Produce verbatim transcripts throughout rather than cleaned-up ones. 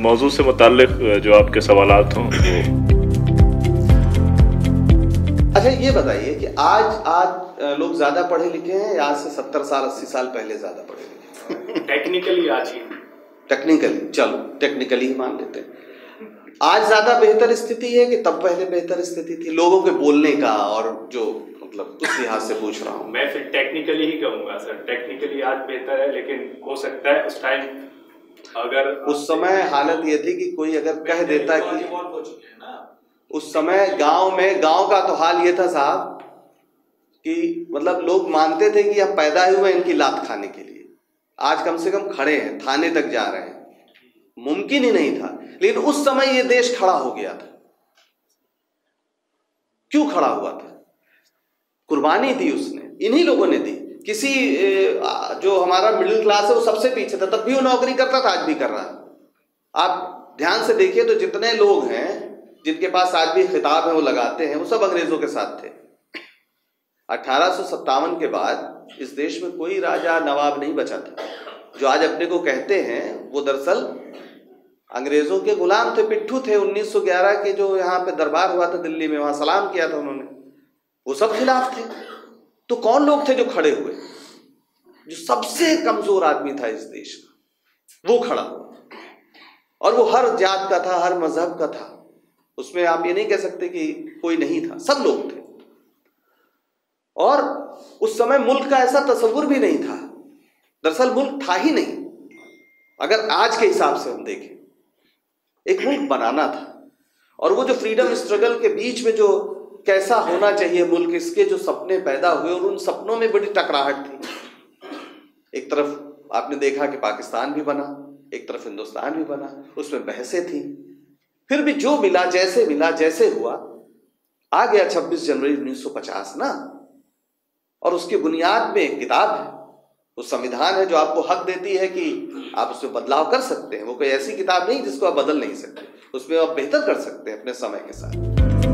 मौजू से मुताल्लिक जो आपके सवालात हों वो। अच्छा ये बताइए कि आज आज लोग ज्यादा पढ़े लिखे हैं या आज से सत्तर साल अस्सी साल पहले ज्यादा पढ़े लिखे हैं? टेक्निकली आज ही टेक्निकली, चलो टेक्निकली ही मान लेते हैं। आज ज्यादा बेहतर स्थिति है कि तब पहले बेहतर स्थिति थी लोगों के बोलने का, और जो मतलब उस लिहाज से पूछ रहा हूँ मैं। फिर टेक्निकली ही कहूँगा सर, टेक्निकली आज बेहतर है, लेकिन हो सकता है उस टाइम अगर उस समय हालत ये थी कि कोई अगर कह देता कि उस समय गांव में, गांव का तो हाल ये था साहब कि मतलब लोग मानते थे कि हम पैदा ही हुए इनकी लात खाने के लिए। आज कम से कम खड़े हैं, थाने तक जा रहे हैं, मुमकिन ही नहीं था। लेकिन उस समय ये देश खड़ा हो गया था। क्यों खड़ा हुआ था? कुर्बानी दी उसने, इन्हीं लोगों ने दी। किसी जो हमारा मिडिल क्लास है वो सबसे पीछे था, तब भी वो नौकरी करता था, आज भी कर रहा है। आप ध्यान से देखिए तो जितने लोग हैं जिनके पास आज भी खिताब है वो लगाते हैं, वो सब अंग्रेजों के साथ थे। अठारह सौ सत्तावन के बाद इस देश में कोई राजा नवाब नहीं बचा था। जो आज अपने को कहते हैं वो दरअसल अंग्रेजों के गुलाम थे, पिट्ठू थे। उन्नीस सौ ग्यारह के जो यहाँ पे दरबार हुआ था दिल्ली में, वहां सलाम किया था उन्होंने, वो सब खिलाफ थे। तो कौन लोग थे जो खड़े हुए? जो सबसे कमजोर आदमी था इस देश का वो खड़ा हुआ, और वो हर जात का था, हर मजहब का था। उसमें आप ये नहीं कह सकते कि कोई नहीं था, सब लोग थे। और उस समय मुल्क का ऐसा तस्वुर भी नहीं था, दरअसल मुल्क था ही नहीं। अगर आज के हिसाब से हम देखें, एक मुल्क बनाना था, और वो जो फ्रीडम स्ट्रगल के बीच में जो कैसा होना चाहिए मुल्क, इसके जो सपने पैदा हुए, और उन सपनों में बड़ी टकराहट थी। एक तरफ आपने देखा कि पाकिस्तान भी बना, एक तरफ हिंदुस्तान भी बना, उसमें बहसें थी। फिर भी जो मिला, जैसे मिला, जैसे हुआ, आ गया छब्बीस जनवरी उन्नीस सौ पचास ना। और उसकी बुनियाद में एक किताब है, वो संविधान है जो आपको हक देती है कि आप उसमें बदलाव कर सकते हैं। वो कोई ऐसी किताब नहीं जिसको आप बदल नहीं सकते, उसमें आप बेहतर कर सकते हैं अपने समय के साथ।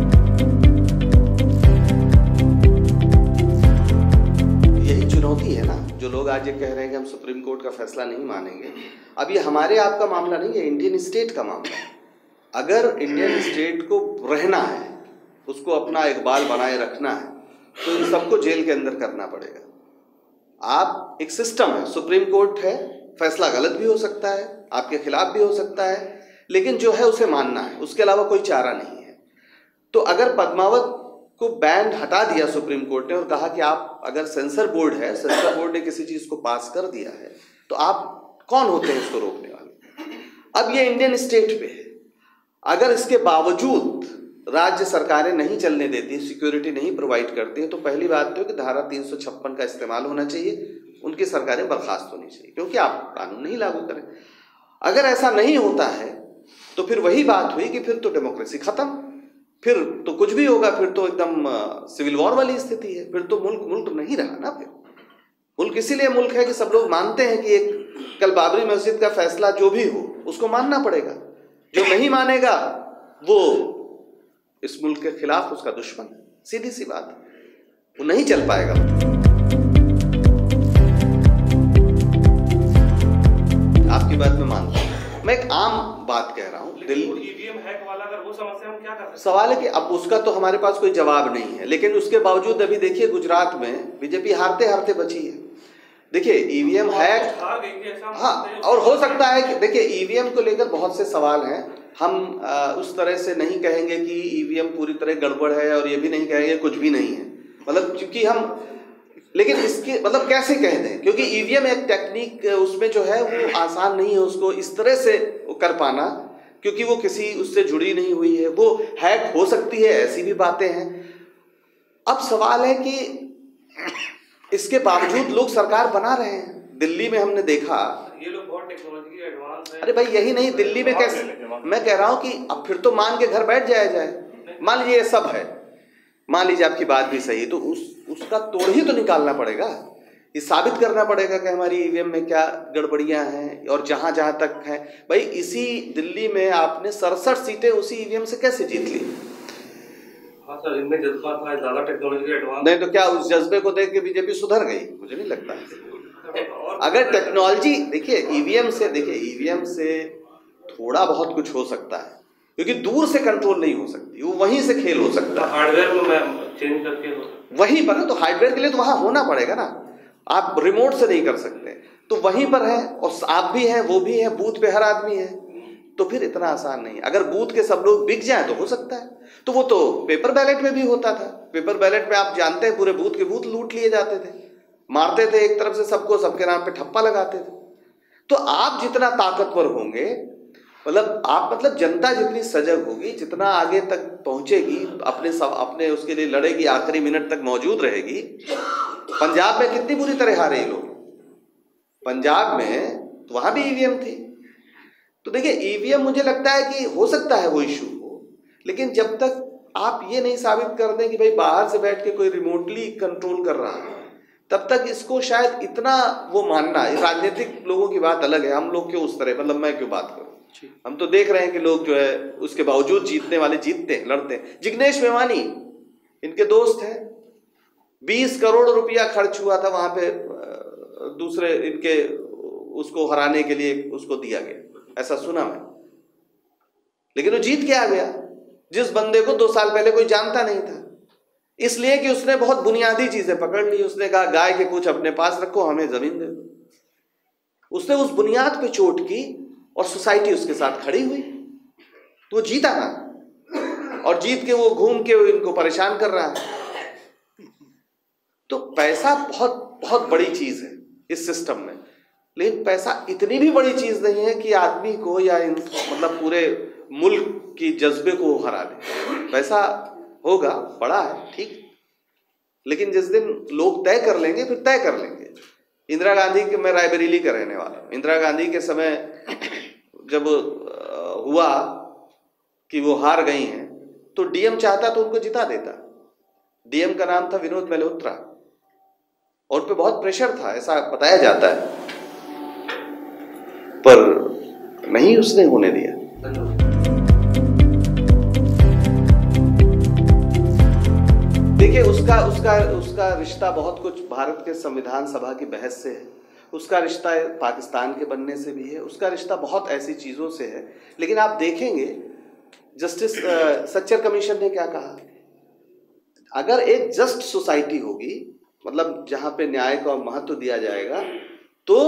यही चुनौती है ना, जो लोग आज ये कह रहे हैं कि हम सुप्रीम कोर्ट का फैसला नहीं मानेंगे। अब ये हमारे आपका मामला नहीं है, इंडियन स्टेट का मामला है। अगर इंडियन स्टेट को रहना है, उसको अपना इकबाल बनाए रखना है, तो इन सबको जेल के अंदर करना पड़ेगा। आप एक सिस्टम है, सुप्रीम कोर्ट है, फैसला गलत भी हो सकता है, आपके खिलाफ भी हो सकता है, लेकिन जो है उसे मानना है, उसके अलावा कोई चारा नहीं है। तो अगर पद्मावत को बैन हटा दिया सुप्रीम कोर्ट ने और कहा कि आप अगर सेंसर बोर्ड है, सेंसर बोर्ड ने किसी चीज को पास कर दिया है, तो आप कौन होते हैं उसको रोकने वाले? अब ये इंडियन स्टेट पे है। अगर इसके बावजूद राज्य सरकारें नहीं चलने देती, सिक्योरिटी नहीं प्रोवाइड करती हैं, तो पहली बात तो कि धारा तीन सौ छप्पन का इस्तेमाल होना चाहिए, उनकी सरकारें बर्खास्त होनी चाहिए, क्योंकि आप कानून नहीं लागू करें। अगर ऐसा नहीं होता है तो फिर वही बात हुई कि फिर तो डेमोक्रेसी खत्म, फिर तो कुछ भी होगा, फिर तो एकदम सिविल वॉर वाली स्थिति है, फिर तो मुल्क मुल्क नहीं रहा ना। फिर मुल्क इसीलिए मुल्क है कि सब लोग मानते हैं कि एक कल बाबरी मस्जिद का फैसला जो भी हो उसको मानना पड़ेगा। जो नहीं मानेगा वो इस मुल्क के खिलाफ उसका दुश्मन है, सीधी सी बात है, वो नहीं चल पाएगा। आपकी बात में मानता हूं, मैं एक आम बात कह रहा हूं। ईवीएम हैक वाला अगर वो समस्या हम क्या कर सकते हैं? सवाल है कि अब उसका तो हमारे पास कोई जवाब नहीं है, लेकिन उसके बावजूद अभी देखिए गुजरात में बीजेपी हारते हारते बची है। देखिए ईवीएम हैक, हाँ, और हो सकता है कि देखिए ईवीएम को लेकर बहुत से सवाल हैं। हम आ, उस तरह से नहीं कहेंगे कि ईवीएम पूरी तरह गड़बड़ है, और ये भी नहीं कहेंगे कुछ भी नहीं है, मतलब क्योंकि हम, लेकिन इसके मतलब कैसे कह दें, क्योंकि ईवीएम एक टेक्निक, उसमें जो है वो आसान नहीं है उसको इस तरह से कर पाना, क्योंकि वो किसी उससे जुड़ी नहीं हुई है। वो हैक हो सकती है, ऐसी भी बातें हैं। अब सवाल है कि इसके बावजूद लोग सरकार बना रहे हैं। दिल्ली में हमने देखा, ये लोग बहुत टेक्नोलॉजी एडवांस है। अरे भाई यही नहीं, दिल्ली में कैसे, मैं कह रहा हूं कि अब फिर तो मान के घर बैठ जाया जाए। मान लीजिए ये सब है, मान लीजिए आपकी बात भी सही, तो उस उसका तोड़ ही तो निकालना पड़ेगा, ये साबित करना पड़ेगा कि हमारी ईवीएम में क्या गड़बड़ियां हैं, और जहां जहां तक है। भाई इसी दिल्ली में आपने सड़सठ सीटें उसी ईवीएम से कैसे जीत ली? हाँ सर, इनमें जज्बा था, ज्यादा टेक्नोलॉजी एडवांस नहीं तो क्या उस जज्बे को देख के बीजेपी सुधर गई? मुझे नहीं लगता। अगर टेक्नोलॉजी देखिए ईवीएम से, देखिए ईवीएम से थोड़ा बहुत कुछ हो सकता है, क्योंकि दूर से कंट्रोल नहीं हो सकती, वो वहीं से खेल हो सकता है। हार्डवेयर को मैं चेंज करके हो वहीं पर है, तो हार्डवेयर के लिए तो वहां होना पड़ेगा ना, आप रिमोट से नहीं कर सकते, तो वहीं पर है और आप भी हैं, वो भी है, बूथ पे हर आदमी है, तो फिर इतना आसान नहीं। अगर बूथ के सब लोग बिक जाए तो हो सकता है, तो वो तो पेपर बैलेट में भी होता था। पेपर बैलेट में आप जानते हैं पूरे बूथ के बूथ लूट लिए जाते थे, मारते थे एक तरफ से सबको, सबके नाम पे ठप्पा लगाते थे। तो आप जितना ताकतवर होंगे, मतलब आप मतलब जनता जितनी सजग होगी, जितना आगे तक पहुंचेगी, अपने सब अपने उसके लिए लड़ेगी, आखिरी मिनट तक मौजूद रहेगी। पंजाब में कितनी बुरी तरह हारे लोग, पंजाब में तो वहां भी ईवीएम थी। तो देखिए ईवीएम मुझे लगता है कि हो सकता है वो इशू हो, लेकिन जब तक आप ये नहीं साबित कर दें कि भाई बाहर से बैठ के कोई रिमोटली कंट्रोल कर रहा है, तब तक इसको शायद इतना वो मानना, राजनीतिक लोगों की बात अलग है, हम लोग क्यों उस तरह, मतलब मैं क्यों बात करूं, हम तो देख रहे हैं कि लोग जो है उसके बावजूद जीतने वाले जीतते हैं, लड़ते हैं। जिग्नेश मेवानी इनके दोस्त हैं, बीस करोड़ रुपया खर्च हुआ था वहां पे, दूसरे इनके उसको हराने के लिए उसको दिया गया, ऐसा सुना मैं, लेकिन वो जीत के आ गया, जिस बंदे को दो साल पहले कोई जानता नहीं था, इसलिए कि उसने बहुत बुनियादी चीजें पकड़ ली। उसने कहा गाय के कुछ अपने पास रखो, हमें जमीन दे दो। उसने उस बुनियाद पे चोट की और सोसाइटी उसके साथ खड़ी हुई, तो वो जीता ना, और जीत के वो घूम के इनको परेशान कर रहा है। तो पैसा बहुत बहुत बड़ी चीज है इस सिस्टम में, लेकिन पैसा इतनी भी बड़ी चीज नहीं है कि आदमी को या इन मतलब पूरे मुल्क की जज्बे को हरा दे। पैसा होगा, बड़ा है ठीक, लेकिन जिस दिन लोग तय कर लेंगे फिर तय कर लेंगे। इंदिरा गांधी के, मैं रायबरेली का रहने वाला हूं, इंदिरा गांधी के समय जब हुआ कि वो हार गई हैं, तो डीएम चाहता तो उनको जिता देता। डीएम का नाम था विनोद मल्होत्रा, और उन पे बहुत प्रेशर था ऐसा बताया जाता है, पर नहीं उसने होने दिया। देखिए उसका उसका उसका रिश्ता बहुत कुछ भारत के संविधान सभा की बहस से है, उसका रिश्ता पाकिस्तान के बनने से भी है, उसका रिश्ता बहुत ऐसी चीज़ों से है। लेकिन आप देखेंगे जस्टिस सच्चर कमीशन ने क्या कहा, अगर एक जस्ट सोसाइटी होगी, मतलब जहाँ पे न्याय को महत्व दिया जाएगा, तो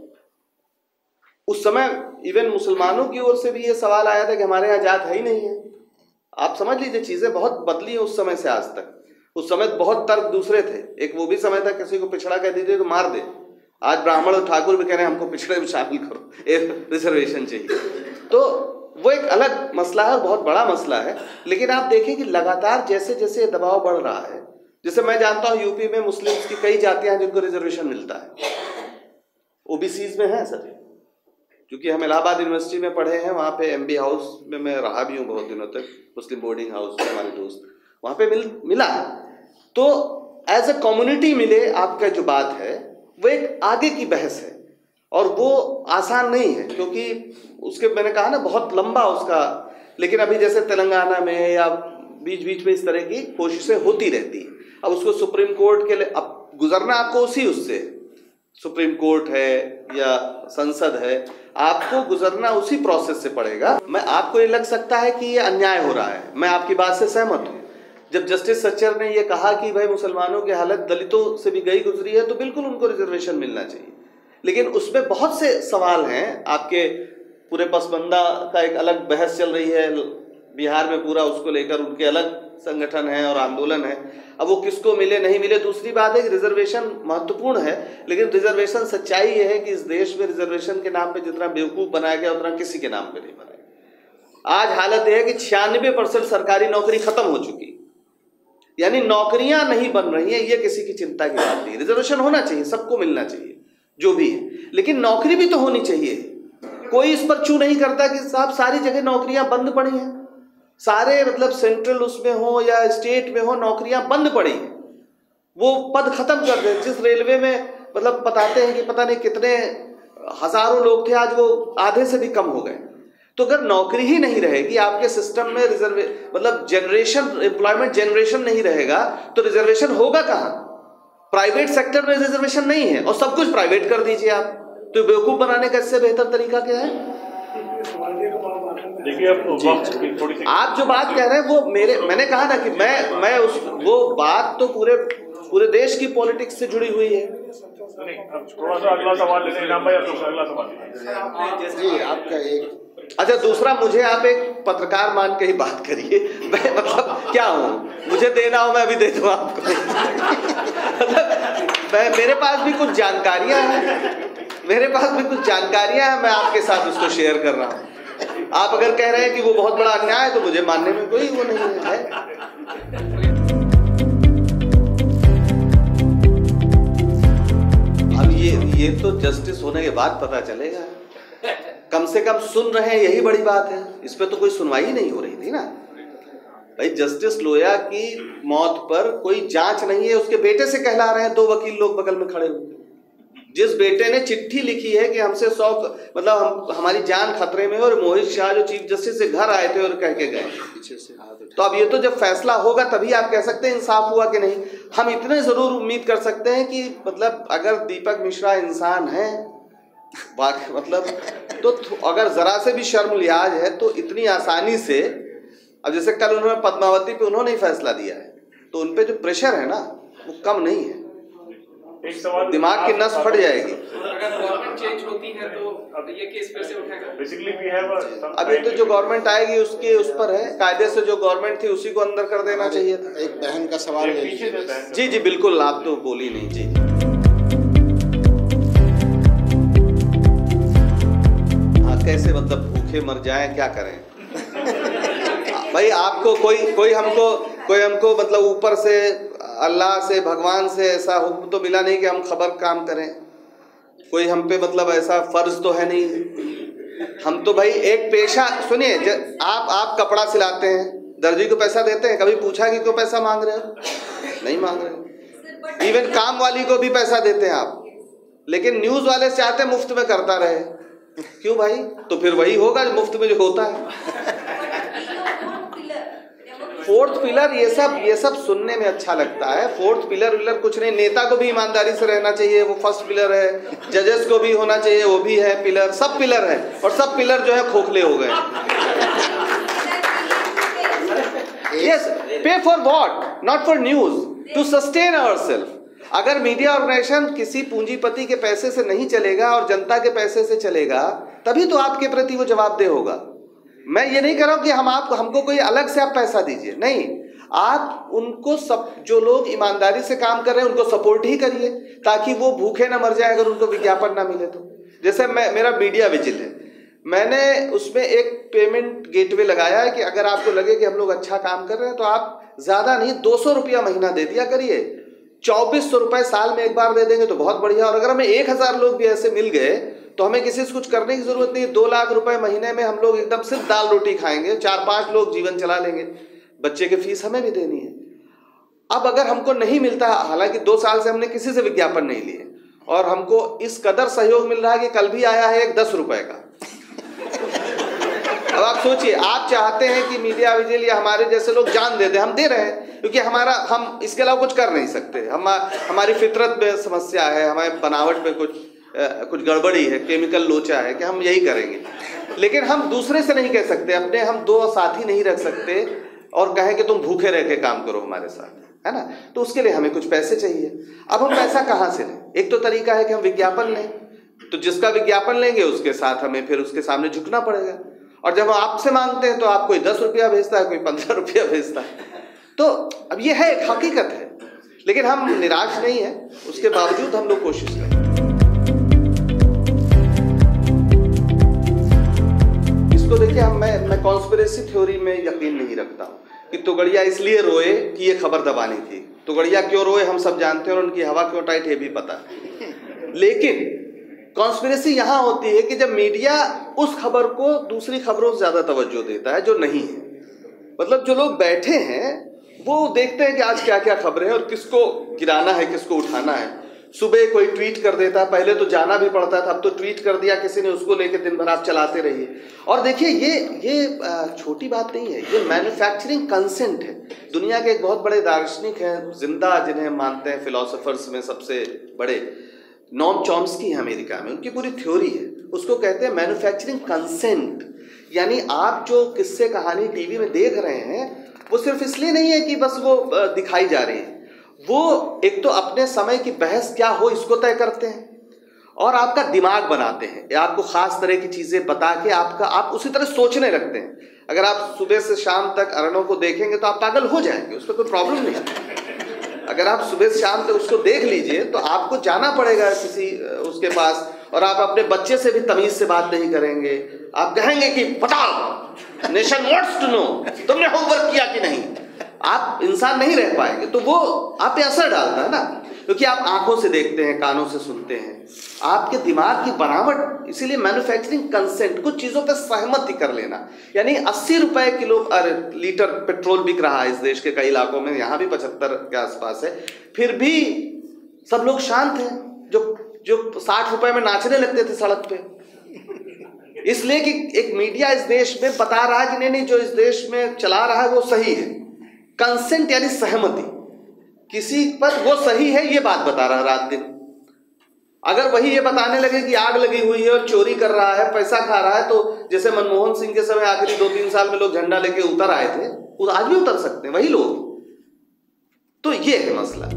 उस समय इवन मुसलमानों की ओर से भी ये सवाल आया था कि हमारे यहाँ जात है ही नहीं है। आप समझ लीजिए चीज़ें बहुत बदली हैं उस समय से आज तक। उस समय बहुत तर्क दूसरे थे, एक वो भी समय था किसी को पिछड़ा कह दीजिए तो मार दे। आज ब्राह्मण और ठाकुर भी कह रहे हैं हमको पिछड़े में शामिल करो, एक रिजर्वेशन चाहिए। तो वो एक अलग मसला है, बहुत बड़ा मसला है। लेकिन आप देखें कि लगातार जैसे जैसे दबाव बढ़ रहा है, जैसे मैं जानता हूँ यूपी में मुस्लिम्स की कई जातियां हैं जिनको रिजर्वेशन मिलता है, ओबीसीज में है सर, क्योंकि हम इलाहाबाद यूनिवर्सिटी में पढ़े हैं, वहाँ पे एमबी हाउस में मैं रहा भी हूँ बहुत दिनों तक, मुस्लिम बोर्डिंग हाउस में हमारे दोस्त, वहाँ पे मिल मिला। तो एज ए कम्युनिटी मिले, आपका जो बात है वो एक आगे की बहस है, और वो आसान नहीं है, क्योंकि उसके मैंने कहा ना बहुत लंबा उसका। लेकिन अभी जैसे तेलंगाना में या बीच बीच में इस तरह की कोशिशें होती रहती हैं। अब उसको सुप्रीम कोर्ट के लिए अब गुजरना आपको उसी उससे, सुप्रीम कोर्ट है या संसद है, आपको गुजरना उसी प्रोसेस से पड़ेगा। मैं आपको ये लग सकता है कि ये अन्याय हो रहा है, मैं आपकी बात से सहमत हूँ। जब जस्टिस सच्चर ने ये कहा कि भाई मुसलमानों की हालत दलितों से भी गई गुजरी है, तो बिल्कुल उनको रिजर्वेशन मिलना चाहिए। लेकिन उसमें बहुत से सवाल हैं, आपके पूरे पसबंदा का एक अलग बहस चल रही है बिहार में, पूरा उसको लेकर उनके अलग संगठन है और आंदोलन है। अब वो किसको मिले नहीं मिले दूसरी बात है कि रिजर्वेशन महत्वपूर्ण है, लेकिन रिजर्वेशन सच्चाई ये है कि इस देश में रिजर्वेशन के नाम पे जितना बेवकूफ़ बनाया गया उतना किसी के नाम पे नहीं बनाया। आज हालत यह है कि छियानवे परसेंट सरकारी नौकरी खत्म हो चुकी, यानी नौकरियां नहीं बन रही हैं। ये किसी की चिंता की बात नहीं। रिजर्वेशन होना चाहिए, सबको मिलना चाहिए जो भी है, लेकिन नौकरी भी तो होनी चाहिए। कोई इस पर चू नहीं करता कि साहब सारी जगह नौकरियां बंद पड़ी हैं, सारे मतलब सेंट्रल उसमें हो या स्टेट में हो, नौकरियां बंद पड़ी हैं, वो पद खत्म कर दे। जिस रेलवे में मतलब बताते हैं कि पता नहीं कितने हजारों लोग थे, आज वो आधे से भी कम हो गए। तो अगर नौकरी ही नहीं रहेगी आपके सिस्टम में, रिजर्वे मतलब जनरेशन, एम्प्लॉयमेंट जनरेशन नहीं रहेगा, तो रिजर्वेशन होगा कहाँ? प्राइवेट सेक्टर में रिजर्वेशन नहीं है और सब कुछ प्राइवेट कर दीजिए आप, तो बेवकूफ बनाने का इससे बेहतर तरीका क्या है? देखिए अब थोड़ी सी आप जो बात कह रहे हैं वो मेरे मैंने कहा ना कि मैं मैं उस वो बात तो पूरे पूरे देश की पॉलिटिक्स से जुड़ी हुई है। थोड़ा सा अगला सवाल लेते हैं इनाम भाई, आपको अगला सवाल जी आपका एक। अच्छा, दूसरा, मुझे आप एक पत्रकार मान के ही बात करिए। मैं मतलब क्या हूँ, मुझे देना हो मैं अभी दे दूँ आपको। मतलब मैं मेरे पास भी कुछ जानकारियाँ हैं मेरे पास भी कुछ जानकारियाँ हैं मैं आपके साथ उसको शेयर कर रहा हूँ। आप अगर कह रहे हैं कि वो बहुत बड़ा अन्याय है तो मुझे मानने में कोई वो नहीं है। अब ये ये तो जस्टिस होने के बाद पता चलेगा। कम से कम सुन रहे हैं, यही बड़ी बात है। इस पे तो कोई सुनवाई ही नहीं हो रही थी ना भाई। जस्टिस लोया की मौत पर कोई जांच नहीं है, उसके बेटे से कहला रहे हैं दो वकील लोग बगल में खड़े हुए। जिस बेटे ने चिट्ठी लिखी है कि हमसे सौ मतलब हम हमारी जान खतरे में, और मोहित शाह जो चीफ जस्टिस से घर आए थे और कह के गए पीछे से। तो अब ये तो जब फैसला होगा तभी आप कह सकते हैं इंसाफ हुआ कि नहीं। हम इतने जरूर उम्मीद कर सकते हैं कि मतलब अगर दीपक मिश्रा इंसान है मतलब तो अगर जरा से भी शर्म लिहाज है तो इतनी आसानी से, अब जैसे कल उन्होंने पद्मावती पे उन्होंने ही फैसला दिया है तो उनपे जो प्रेशर है ना वो कम नहीं है। एक सवाल, दिमाग की नस फट जाएगी। अगर गवर्नमेंट चेंज होती है तो अब ये केस फिर से उठेगा। बेसिकली वी हैव अभी तो जो गवर्नमेंट आएगी उसके उस पर है, कायदे से जो गवर्नमेंट थी उसी को अंदर कर देना चाहिए था। एक बहन का सवाल है। जी जी बिल्कुल, आप तो बोली नहीं। जी हाँ, कैसे मतलब भूखे मर जाएं, क्या करें भाई। आपको कोई कोई हमको कोई हमको मतलब ऊपर से अल्लाह से भगवान से ऐसा हुक्म तो मिला नहीं कि हम खबर काम करें। कोई हम पे मतलब ऐसा फर्ज तो है नहीं। हम तो भाई एक पेशा, सुनिए, आप आप कपड़ा सिलाते हैं, दर्जी को पैसा देते हैं, कभी पूछा कि क्यों पैसा मांग रहे हो? नहीं मांग रहे। इवन काम वाली को भी पैसा देते हैं आप, लेकिन न्यूज वाले चाहते हैं मुफ्त में करता रहे। क्यों भाई? तो फिर वही होगा जो मुफ्त में जो होता है। फोर्थ पिलर, ये सब ये सब सुनने में अच्छा लगता है। फोर्थ पिलर विलर कुछ नहीं। नेता को भी ईमानदारी से रहना चाहिए, वो फर्स्ट पिलर है। जजेस को भी होना चाहिए, वो भी है पिलर। सब पिलर है, और सब पिलर जो है खोखले हो गए। Yes, pay for what? Not for news, to sustain ourselves. अगर मीडिया ऑर्गेनाइजेशन किसी पूंजीपति के पैसे से नहीं चलेगा और जनता के पैसे से चलेगा, तभी तो आपके प्रति वो जवाबदेह होगा। मैं ये नहीं कह रहा हूं कि हम आपको हमको कोई अलग से आप पैसा दीजिए, नहीं। आप उनको सब जो लोग ईमानदारी से काम कर रहे हैं उनको सपोर्ट ही करिए, ताकि वो भूखे ना मर जाए अगर उनको विज्ञापन ना मिले तो। जैसे मैं मेरा मीडिया विजिल है, मैंने उसमें एक पेमेंट गेटवे लगाया है कि अगर आपको लगे कि हम लोग अच्छा काम कर रहे हैं तो आप ज्यादा नहीं दो सौ रुपया महीना दे दिया करिए। चौबीस सौ रुपए साल में एक बार दे देंगे तो बहुत बढ़िया। और अगर हमें एक हजार लोग भी ऐसे मिल गए तो हमें किसी से कुछ करने की जरूरत नहीं। दो लाख रुपए महीने में हम लोग एकदम सिर्फ दाल रोटी खाएंगे, चार पांच लोग जीवन चला लेंगे। बच्चे की फीस हमें भी देनी है। अब अगर हमको नहीं मिलता, हालांकि दो साल से हमने किसी से विज्ञापन नहीं लिए, और हमको इस कदर सहयोग मिल रहा है कि कल भी आया है एक दस रुपए का। अब आप सोचिए, आप चाहते हैं कि मीडिया विजिल या हमारे जैसे लोग जान दे दें, हम दे रहे हैं क्योंकि हमारा हम इसके अलावा कुछ कर नहीं सकते। हम हमारी फितरत में समस्या है, हमारे बनावट में कुछ आ, कुछ गड़बड़ी है, केमिकल लोचा है कि हम यही करेंगे। लेकिन हम दूसरे से नहीं कह सकते, अपने हम दो साथी नहीं रख सकते और कहें कि तुम भूखे रह के काम करो हमारे साथ, है ना। तो उसके लिए हमें कुछ पैसे चाहिए। अब हम पैसा कहाँ से लें? एक तो तरीका है कि हम विज्ञापन लें, तो जिसका विज्ञापन लेंगे उसके साथ हमें फिर उसके सामने झुकना पड़ेगा। और जब हम आपसे मांगते हैं तो आप कोई दस रुपया भेजता है, कोई पंद्रह रुपया भेजता है। तो अब ये है, एक हकीकत है, लेकिन हम निराश नहीं है, उसके बावजूद हम लोग कोशिश करें। इसको देखिए, हम मैं मैं कॉन्स्पिरेसी थ्योरी में यकीन नहीं रखता हूँ कि तुगड़िया इसलिए रोए कि ये खबर दबानी थी। तुगड़िया क्यों रोए हम सब जानते हैं, और उनकी हवा क्यों टाइट है भी पता। लेकिन कॉन्स्पिरेसी यहाँ होती है कि जब मीडिया उस खबर को दूसरी खबरों से ज्यादा तवज्जो देता है जो नहीं है। मतलब जो लोग बैठे हैं वो देखते हैं कि आज क्या क्या खबरें हैं और किसको गिराना है, किसको उठाना है। सुबह कोई ट्वीट कर देता है, पहले तो जाना भी पड़ता था, अब तो ट्वीट कर दिया किसी ने, उसको लेकर दिन भर आप चलाते रहिए। और देखिए, ये ये छोटी बात नहीं है, ये मैन्युफैक्चरिंग कंसेंट है। दुनिया के एक बहुत बड़े दार्शनिक हैं जिंदा, जिन्हें मानते हैं फिलोसोफर्स में सबसे बड़े, नोम चॉम्स्की है अमेरिका में, उनकी पूरी थ्योरी है। उसको कहते हैं मैन्युफैक्चरिंग कंसेंट। यानी आप जो किस्से कहानी टीवी में देख रहे हैं वो सिर्फ इसलिए नहीं है कि बस वो दिखाई जा रही है, वो एक तो अपने समय की बहस क्या हो इसको तय करते हैं और आपका दिमाग बनाते हैं, या आपको खास तरह की चीजें बता के आपका आप उसी तरह सोचने लगते हैं। अगर आप सुबह से शाम तक अरणों को देखेंगे तो आप पागल हो जाएंगे, उसमें कोई प्रॉब्लम नहीं है। अगर आप सुबह से शाम तक उसको देख लीजिए तो आपको जाना पड़ेगा किसी उसके पास, और आप अपने बच्चे से भी तमीज से बात नहीं करेंगे। आप कहेंगे कि बताओ नेशन वांट्स टू नो, तुमने होमवर्क किया कि नहीं। आप इंसान नहीं रह पाएंगे। तो वो आप पे असर डालता है ना, क्योंकि आप आंखों से देखते हैं, कानों से सुनते हैं, आपके दिमाग की बनावट। इसीलिए मैन्युफैक्चरिंग कंसेंट, कुछ चीजों पे सहमति कर लेना। यानी अस्सी रुपए किलो अरे लीटर पेट्रोल बिक रहा है इस देश के कई इलाकों में, यहाँ भी पचहत्तर के आसपास है, फिर भी सब लोग शांत हैं। जो जो साठ रुपए में नाचने लगते थे सड़क पे, इसलिए कि एक मीडिया इस देश में बता रहा है कि नहीं नहीं जो इस देश में चला रहा है वो सही है। कंसेंट यानी सहमति, किसी पर वो सही है ये बात बता रहा है रात दिन। अगर वही ये बताने लगे कि आग लगी हुई है और चोरी कर रहा है, पैसा खा रहा है, तो जैसे मनमोहन सिंह के समय आखिरी दो तीन साल में लोग झंडा लेके उतर आए थे, वो आज भी उतर सकते हैं वही लोग। तो ये है मसला।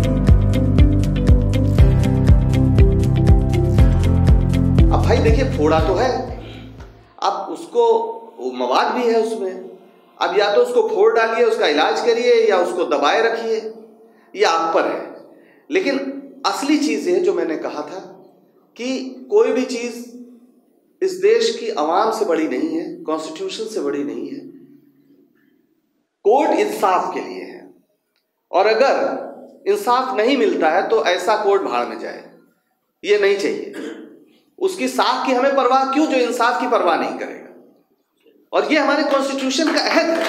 अब भाई देखिए फोड़ा तो है, अब उसको मवाद भी है उसमें, अब या तो उसको फोड़ डालिए, उसका इलाज करिए, या उसको दबाए रखिए, ये आप पर है। लेकिन असली चीज है जो मैंने कहा था कि कोई भी चीज इस देश की आवाम से बड़ी नहीं है, कॉन्स्टिट्यूशन से बड़ी नहीं है। कोर्ट इंसाफ के लिए है, और अगर इंसाफ नहीं मिलता है तो ऐसा कोर्ट भाड़ में जाए, ये नहीं चाहिए। उसकी साख की हमें परवाह क्यों जो इंसाफ की परवाह नहीं करेगा। और ये हमारे कॉन्स्टिट्यूशन का अहद है।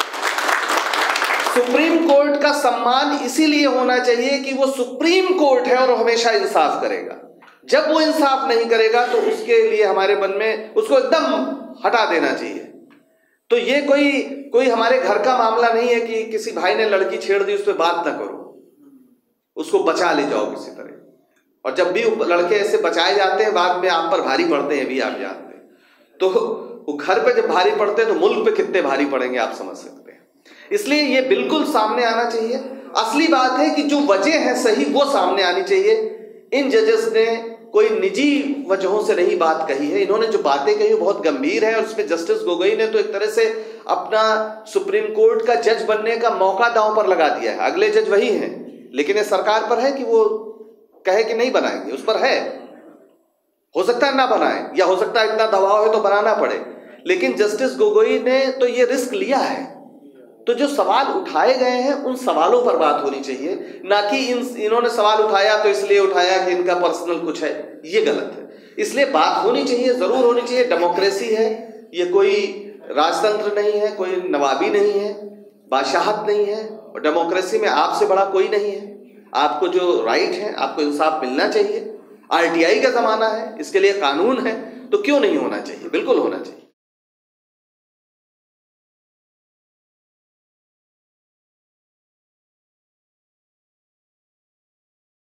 सुप्रीम कोर्ट का सम्मान इसीलिए होना चाहिए कि वो सुप्रीम कोर्ट है और हमेशा इंसाफ करेगा। जब वो इंसाफ नहीं करेगा तो उसके लिए हमारे मन में उसको एकदम हटा देना चाहिए। तो ये कोई कोई हमारे घर का मामला नहीं है कि किसी भाई ने लड़की छेड़ दी उस पर बात ना करो, उसको बचा ले जाओ किसी तरह। और जब भी लड़के ऐसे बचाए जाते हैं बाद में आप पर भारी पड़ते हैं, भी आप जानते हैं। तो वो घर पे जब भारी पड़ते हैं तो मुल्क पे कितने भारी पड़ेंगे आप समझ सकते हैं। इसलिए ये बिल्कुल सामने आना चाहिए। असली बात है कि जो वजह है सही वो सामने आनी चाहिए। इन जजेस ने कोई निजी वजहों से नहीं बात कही है, इन्होंने जो बातें कही वो बहुत गंभीर है। और उसमें जस्टिस गोगोई ने तो एक तरह से अपना सुप्रीम कोर्ट का जज बनने का मौका दांव पर लगा दिया है। अगले जज वही हैं, लेकिन ये सरकार पर है कि वो कहे कि नहीं बनाएंगे, उस पर है। हो सकता है ना बनाए, या हो सकता है इतना दबाव है तो बनाना पड़े, लेकिन जस्टिस गोगोई ने तो ये रिस्क लिया है। तो जो सवाल उठाए गए हैं उन सवालों पर बात होनी चाहिए, ना कि इन इन्होंने सवाल उठाया तो इसलिए उठाया कि इनका पर्सनल कुछ है, ये गलत है। इसलिए बात होनी चाहिए, जरूर होनी चाहिए। डेमोक्रेसी है, ये कोई राजतंत्र नहीं है, कोई नवाबी नहीं है, बादशाहत नहीं है। और डेमोक्रेसी में आपसे बड़ा कोई नहीं है। आपको जो राइट है, आपको इंसाफ मिलना चाहिए। आरटीआई का जमाना है, इसके लिए कानून है, तो क्यों नहीं होना चाहिए, बिल्कुल होना चाहिए।